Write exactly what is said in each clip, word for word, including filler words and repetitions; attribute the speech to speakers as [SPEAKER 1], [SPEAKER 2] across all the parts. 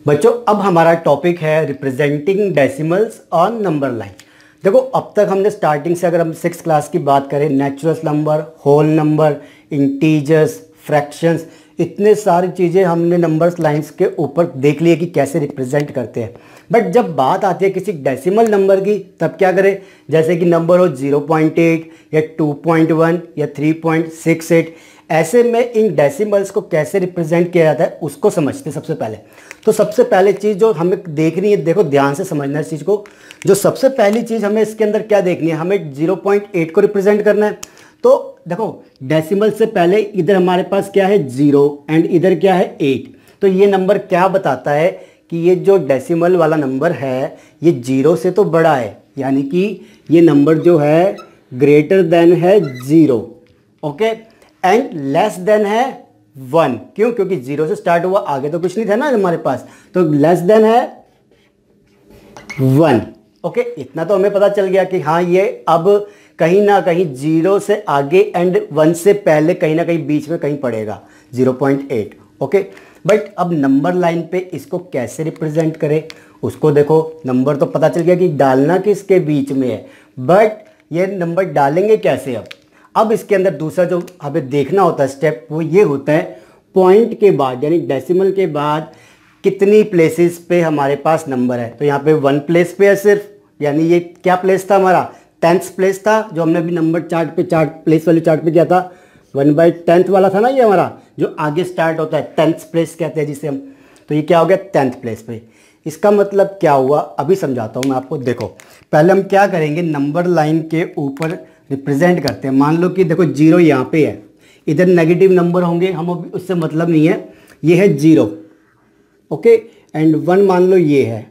[SPEAKER 1] बच्चों अब हमारा टॉपिक है representing decimals on number line. देखो अब तक हमने स्टार्टिंग से अगर हम सिक्स क्लास की बात करें, natural number, whole number, integers, fractions, इतने सारी चीज़ें हमने नंबर्स लाइंस के ऊपर देख लिए कि कैसे रिप्रेजेंट करते हैं। बट जब बात आती है किसी डेसिमल नंबर की तब क्या करें, जैसे कि नंबर हो ज़ीरो पॉइंट एट या टू पॉइंट वन या थ्री पॉइंट सिक्स एट, ऐसे में इन डेसिमल्स को कैसे रिप्रेजेंट किया जाता है उसको समझते हैं सबसे पहले। तो सबसे पहले चीज़ जो हमें देखनी है, देखो ध्यान से समझना है इस चीज़ को। जो सबसे पहली चीज़ हमें इसके अंदर क्या देखनी है, हमें ज़ीरो पॉइंट एट को रिप्रेजेंट करना है। तो देखो डेसिमल से पहले इधर हमारे पास क्या है ज़ीरो एंड इधर क्या है एट। तो ये नंबर क्या बताता है कि ये जो डेसिमल वाला नंबर है ये जीरो से तो बड़ा है, यानी कि ये नंबर जो है ग्रेटर देन है zero, okay, and less than है वन। क्यों? क्योंकि जीरो से स्टार्ट हुआ, आगे तो कुछ नहीं था ना हमारे पास, तो लेस देन है वन। ओके, इतना तो हमें पता चल गया कि हाँ ये अब कहीं ना कहीं जीरो से आगे एंड वन से पहले कहीं ना कहीं बीच में कहीं पड़ेगा zero point eight. Okay, but अब नंबर लाइन पे इसको कैसे रिप्रेजेंट करें उसको देखो। नंबर तो पता चल गया कि डालना किसके बीच में है, बट ये नंबर डालेंगे कैसे। अब अब इसके अंदर दूसरा जो हमें देखना होता है स्टेप वो ये होता है पॉइंट के बाद, यानी डेसिमल के बाद कितनी प्लेसेस पे हमारे पास नंबर है। तो यहाँ पे वन प्लेस पे है सिर्फ, यानी ये क्या प्लेस था हमारा, टेंथ प्लेस था, जो हमने अभी नंबर चार्ट पे चार्ट प्लेस वाले चार्ट पे किया था, वन बाई टेंथ वाला था ना ये हमारा, जो आगे स्टार्ट होता है टेंथ प्लेस कहते हैं जिसे हम। तो ये क्या हो गया टेंथ प्लेस पे। इसका मतलब क्या हुआ अभी समझाता हूँ मैं आपको। देखो पहले हम क्या करेंगे, नंबर लाइन के ऊपर रिप्रेजेंट करते हैं। मान लो कि देखो जीरो यहाँ पे है, इधर नेगेटिव नंबर होंगे, हम अभी उससे मतलब नहीं है, ये है जीरो, ओके, एंड वन मान लो ये है,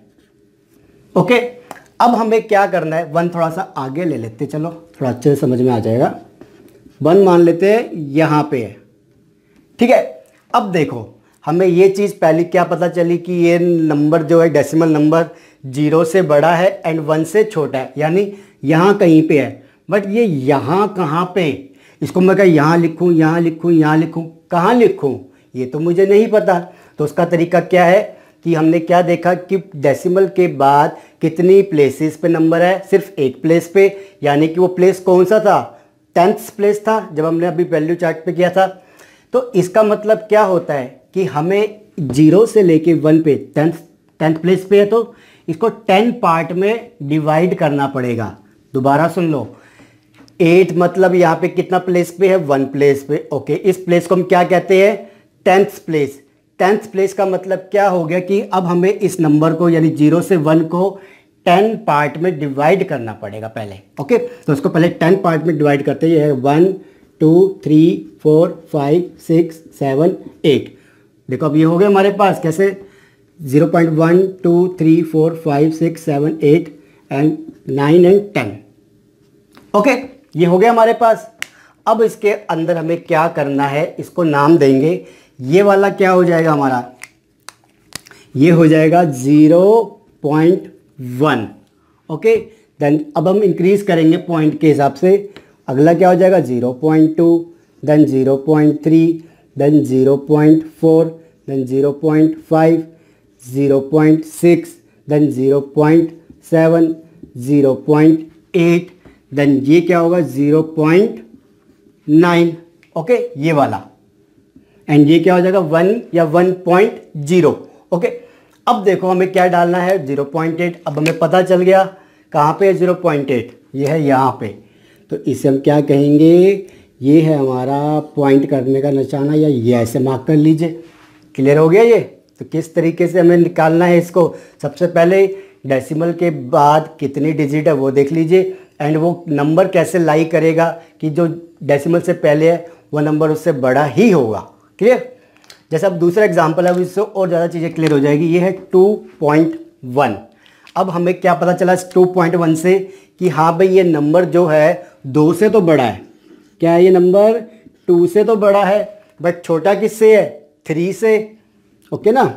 [SPEAKER 1] ओके। अब हमें क्या करना है, वन थोड़ा सा आगे ले लेते, चलो थोड़ा अच्छे से समझ में आ जाएगा। वन मान लेते हैं यहाँ पे है, ठीक है। अब देखो हमें ये चीज़ पहले क्या पता चली कि ये नंबर जो है डेसिमल नंबर जीरो से बड़ा है एंड वन से छोटा है, यानी यहाँ कहीं पे है। बट ये यहाँ कहाँ पे, इसको मैं क्या यहाँ लिखूँ, यहाँ लिखूँ, यहाँ लिखूँ, कहाँ लिखूँ, ये तो मुझे नहीं पता। तो उसका तरीका क्या है कि हमने क्या देखा कि डेसिमल के बाद कितनी प्लेसेस पे नंबर है, सिर्फ एक प्लेस पे, यानी कि वो प्लेस कौन सा था, टेंथ प्लेस था जब हमने अभी वैल्यू चार्ट पे किया था। तो इसका मतलब क्या होता है कि हमें जीरो से लेके वन पे टेंथ टेंथ प्लेस पे है, तो इसको टेन पार्ट में डिवाइड करना पड़ेगा। दोबारा सुन लो, एट मतलब यहाँ पे कितना प्लेस पे है, वन प्लेस पे, ओके। इस प्लेस को हम क्या कहते हैं, टेंथ प्लेस। टेंथ प्लेस का मतलब क्या हो गया कि अब हमें इस नंबर को यानी जीरो से वन को टेन पार्ट में डिवाइड करना पड़ेगा पहले, ओके। तो उसको पहले टेन पार्ट में डिवाइड करते हैं। ये है one two three four five six seven eight. देखो अब ये हो गया हमारे पास कैसे, zero point one two three four five six seven eight and nine and ten, okay. ये हो गया हमारे पास। अब इसके अंदर हमें क्या करना है, इसको नाम देंगे। ये वाला क्या हो जाएगा हमारा, ये हो जाएगा zero point one, okay. Then अब हम इंक्रीज करेंगे पॉइंट के हिसाब से। अगला क्या हो जाएगा, zero point two, then zero point three, then zero point four, then zero point five, zero point six, then zero point seven, zero point eight, then ये क्या होगा ज़ीरो पॉइंट नाइन, ओके, ये वाला, एंड ये क्या हो जाएगा one या वन पॉइंट ज़ीरो, ओके। अब देखो हमें क्या डालना है, ज़ीरो पॉइंट एट। अब हमें पता चल गया कहाँ पे है ज़ीरो पॉइंट एट, ये है यहाँ पे। तो इसे हम क्या कहेंगे, ये है हमारा पॉइंट करने का निशाना, या ये ऐसे मार्क कर लीजिए। क्लियर हो गया ये। तो किस तरीके से हमें निकालना है इसको, सबसे पहले डेसिमल के बाद कितनी डिजिट है वो देख लीजिए, एंड वो नंबर कैसे लाई करेगा कि जो डेसिमल से पहले है वो नंबर उससे बड़ा ही होगा। क्लियर। जैसे अब दूसरा एग्जांपल है, इससे और ज़्यादा चीज़ें क्लियर हो जाएगी। ये है टू पॉइंट वन। अब हमें क्या पता चला टू पॉइंट वन से कि हाँ भाई ये नंबर जो है दो से तो बड़ा है। क्या है, ये नंबर टू से तो बड़ा है, बट छोटा किससे है, थ्री से, ओके ना।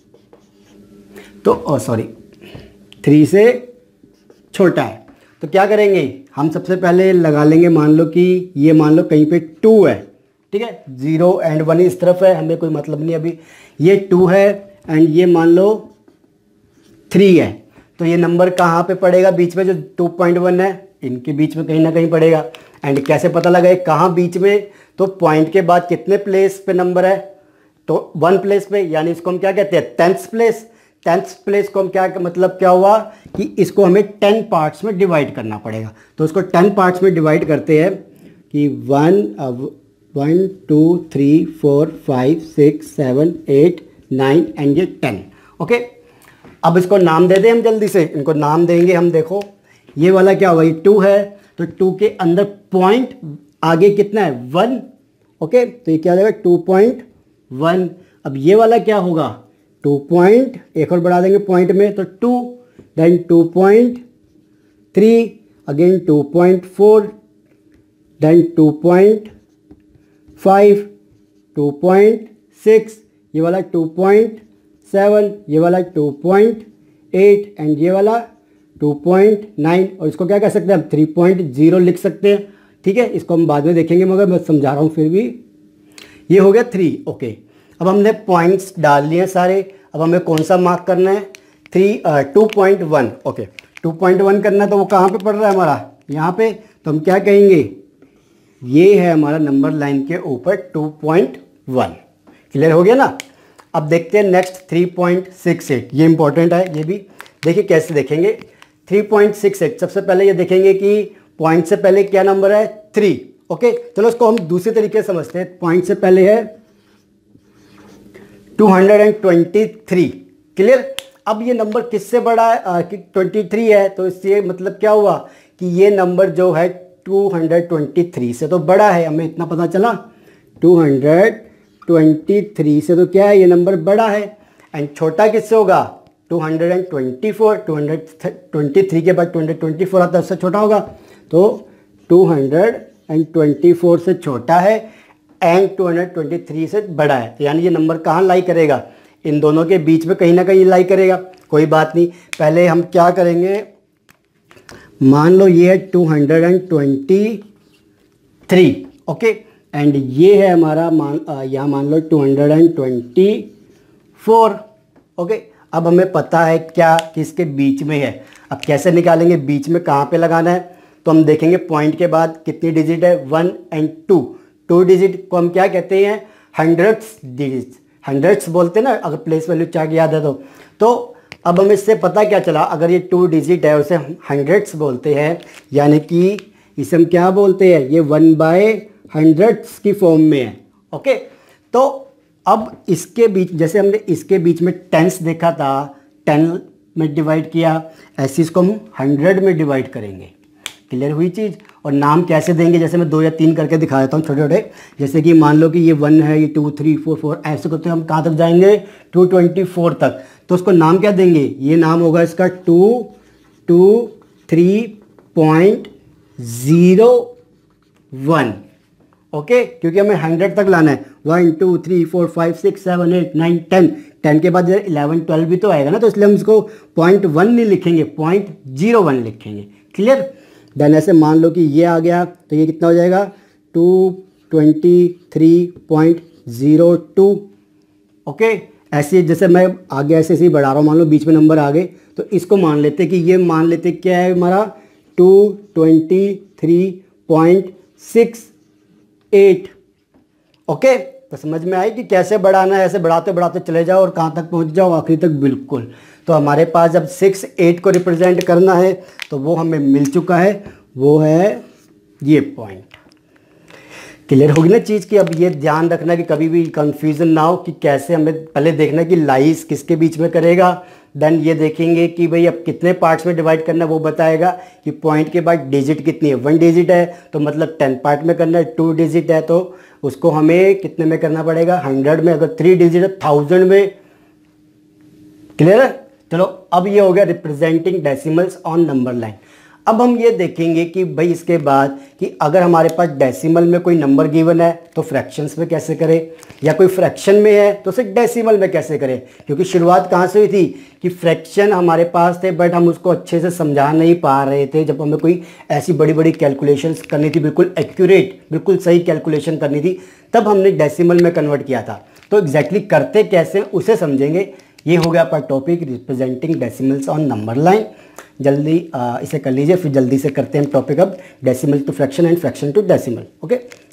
[SPEAKER 1] तो सॉरी थ्री से छोटा है। तो क्या करेंगे हम, सबसे पहले लगा लेंगे, मान लो कि ये मान लो कहीं पे टू है, ठीक है, जीरो एंड वन इस तरफ है, हमें कोई मतलब नहीं अभी। ये टू है एंड ये मान लो थ्री है, तो ये नंबर कहाँ पे पड़ेगा बीच में, जो टू पॉइंट वन है इनके बीच में कहीं ना कहीं पड़ेगा। एंड कैसे पता लगा कहाँ बीच में, तो पॉइंट के बाद कितने प्लेस पे नंबर है, तो वन प्लेस पे, यानी इसको हम क्या कहते हैं, टेंथ प्लेस। टेंथ प्लेस को हम क्या, मतलब क्या हुआ कि इसको हमें टेन पार्ट्स में डिवाइड करना पड़ेगा। तो इसको टेन पार्ट्स में डिवाइड करते हैं कि one one two three four five six seven eight nine and ये टेन। ओके, अब इसको नाम दे दें हम जल्दी से, इनको नाम देंगे हम। देखो ये वाला क्या होगा, ये टू है, तो टू के अंदर पॉइंट आगे कितना है, वन। ओके, तो ये क्या हो जाएगा, टू पॉइंट वन। अब ये वाला क्या होगा, टू पॉइंट, एक और बढ़ा देंगे पॉइंट में, तो two, then two point three, again two point four, then two point five, two point six, ये वाला टू पॉइंट सेवन, ये वाला टू पॉइंट एट एंड ये वाला टू पॉइंट नाइन। और इसको क्या कह सकते हैं हम, थ्री पॉइंट ज़ीरो लिख सकते हैं। ठीक है, इसको हम बाद में देखेंगे, मगर मैं समझा रहा हूँ फिर भी। ये हो गया थ्री। ओके, अब हमने पॉइंट्स डाल लिए सारे। अब हमें कौन सा मार्क करना है, three two point one. Okay, two point one करना है, तो वो कहाँ पे पड़ रहा है हमारा, यहाँ पे। तो हम क्या कहेंगे, ये है हमारा नंबर लाइन के ऊपर टू पॉइंट वन। क्लियर हो गया ना। अब देखते हैं next three point six eight, ये इंपॉर्टेंट है ये भी। देखिए कैसे देखेंगे, थ्री पॉइंट सिक्स एट, सबसे पहले ये देखेंगे कि पॉइंट से पहले क्या नंबर है, थ्री। ओके, चलो इसको हम दूसरे तरीके से समझते हैं। पॉइंट से पहले है टू ट्वेंटी थ्री। क्लियर। अब ये नंबर किससे बड़ा है, कि ट्वेंटी थ्री है, तो इससे मतलब क्या हुआ कि ये नंबर जो है टू ट्वेंटी थ्री से तो बड़ा है। हमें इतना पता चला, टू ट्वेंटी थ्री से तो क्या है, ये नंबर बड़ा है। एंड छोटा किससे होगा, two twenty four, two twenty three के बाद टू ट्वेंटी फोर आता है, उससे छोटा होगा। तो टू ट्वेंटी फोर से छोटा है एंड टू ट्वेंटी थ्री से बड़ा है, यानी ये नंबर कहाँ लाई करेगा, इन दोनों के बीच में कहीं ना कहीं लाई करेगा। कोई बात नहीं, पहले हम क्या करेंगे, मान लो ये है two twenty three. Okay, and ये है हमारा मान यहाँ मान लो टू ट्वेंटी फोर। ओके, अब हमें पता है क्या कि इसके बीच में है। अब कैसे निकालेंगे, बीच में कहाँ पे लगाना है, तो हम देखेंगे पॉइंट के बाद कितनी डिजिट है, one and two. Two digit को हम क्या कहते हैं, हंड्रेड्स डिजिट, हंड्रेड्स बोलते हैं ना, अगर प्लेस वैल्यू चार्ट याद है तो। तो अब हमें इससे पता क्या चला, अगर ये टू डिजिट है उसे हम हंड्रेड्स बोलते हैं, यानी कि इसे हम क्या बोलते हैं, ये वन बाय हंड्रेड्स की फॉर्म में है। ओके, तो अब इसके बीच, जैसे हमने इसके बीच में टेंस देखा था, टेन में डिवाइड किया, ऐसे इसको हम हंड्रेड में डिवाइड करेंगे। क्लियर हुई चीज़। और नाम कैसे देंगे, जैसे मैं दो या तीन करके दिखा देता हूँ छोटे छोटे। जैसे कि मान लो कि ये वन है, ये टू थ्री फोर फोर, ऐसे करते हम कहाँ तक जाएंगे, टू ट्वेंटी फोर तक। तो उसको नाम क्या देंगे, ये नाम होगा इसका two two three point zero one. Okay, क्योंकि हमें हंड्रेड तक लाना है, one two three four five six seven eight nine ten, ten के बाद इलेवन ट्वेल्व भी तो आएगा ना, तो इसलिए हम इसको पॉइंट वन नहीं लिखेंगे, पॉइंट जीरो वन लिखेंगे। क्लियर। देन ऐसे मान लो कि ये आ गया, तो ये कितना हो जाएगा, two twenty three point zero two. Okay, ऐसे जैसे मैं आगे ऐसे ऐसे ही बढ़ा रहा हूँ, मान लो बीच में नंबर आ गए, तो इसको मान लेते कि ये मान लेते क्या है हमारा, two twenty three point six eight. Okay, तो समझ में आई कि कैसे बढ़ाना है, ऐसे बढ़ाते बढ़ाते चले जाओ और कहाँ तक पहुँच जाओ, आखिरी तक बिल्कुल। तो हमारे पास जब सिक्स एट को रिप्रेजेंट करना है तो वो हमें मिल चुका है, वो है ये पॉइंट। क्लियर होगी ना चीज़ की। अब ये ध्यान रखना कि कभी भी कंफ्यूजन ना हो कि कैसे, हमें पहले देखना कि लाइस किसके बीच में करेगा, देन ये देखेंगे कि भाई अब कितने पार्ट्स में डिवाइड करना है, वो बताएगा कि पॉइंट के बाद डिजिट कितनी है, वन डिजिट है तो मतलब टेन पार्ट में करना है, टू डिजिट है तो उसको हमें कितने में करना पड़ेगा, हंड्रेड में, अगर थ्री डिजिट है थाउजेंड में। क्लियर है। चलो, अब ये हो गया representing decimals on number line. अब हम ये देखेंगे कि भाई इसके बाद कि अगर हमारे पास डेसिमल में कोई नंबर गिवन है तो फ्रैक्शंस में कैसे करें, या कोई फ्रैक्शन में है तो उसे डेसिमल में कैसे करें। क्योंकि शुरुआत कहाँ से हुई थी कि फ्रैक्शन हमारे पास थे, बट हम उसको अच्छे से समझा नहीं पा रहे थे। जब हमें कोई ऐसी बड़ी बड़ी कैलकुलेशंस करनी थी, बिल्कुल एक्यूरेट, बिल्कुल सही कैलकुलेशन करनी थी, तब हमने डेसिमल में कन्वर्ट किया था। तो एग्जैक्टली करते कैसे उसे समझेंगे। ये हो गया आपका topic representing decimals on number line. जल्दी आ, इसे कर लीजिए, फिर जल्दी से करते हैं हम टॉपिक अब decimal to fraction and fraction to decimal. Okay.